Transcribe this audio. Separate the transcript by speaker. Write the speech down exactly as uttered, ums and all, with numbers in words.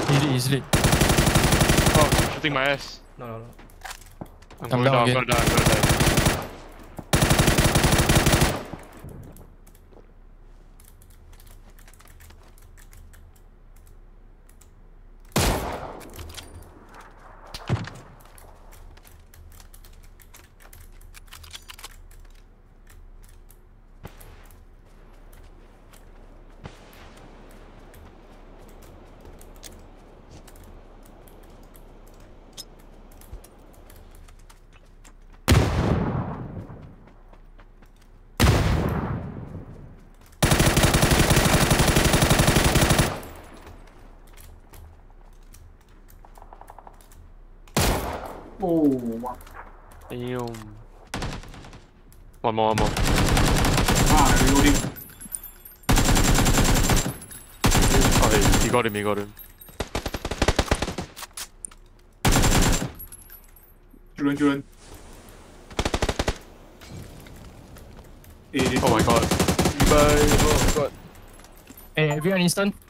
Speaker 1: Easily, easily.
Speaker 2: Oh, shooting my ass.
Speaker 3: No, no, no.
Speaker 2: I'm,
Speaker 1: I'm
Speaker 2: going
Speaker 1: down
Speaker 2: down, I'm
Speaker 1: again.
Speaker 2: gonna die, I'm gonna die.
Speaker 4: Oh, wow.
Speaker 2: Damn. One more, one more.
Speaker 4: Ah, reloading.
Speaker 2: Oh, hey, he got him, he got him.
Speaker 4: Children, children. Hey,
Speaker 2: Oh my god. Bye. Oh god.
Speaker 1: Hey, everyone instant.